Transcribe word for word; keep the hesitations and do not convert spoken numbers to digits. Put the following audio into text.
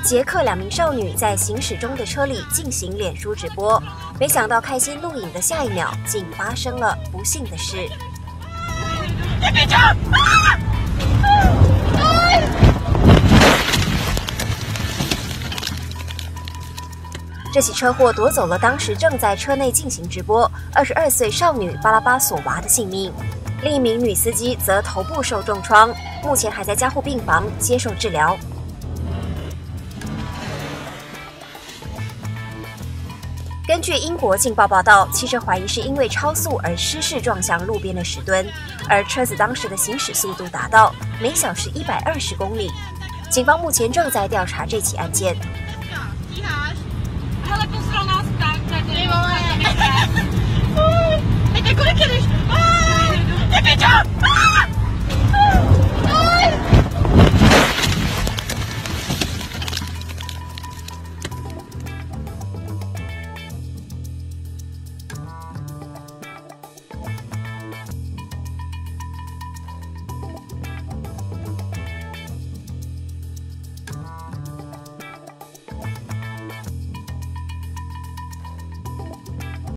捷克两名少女在行驶中的车里进行脸书直播，没想到开心录影的下一秒，竟发生了不幸的事。这起车祸夺走了当时正在车内进行直播二十二岁少女巴拉巴索娃的性命，另一名女司机则头部受重创，目前还在加护病房接受治疗。根据英国《镜报》报道，汽车怀疑是因为超速而失事撞向路边的石墩，而车子当时的行驶速度达到每小时一百二十公里。警方目前正在调查这起案件。 Det går ikke! Det er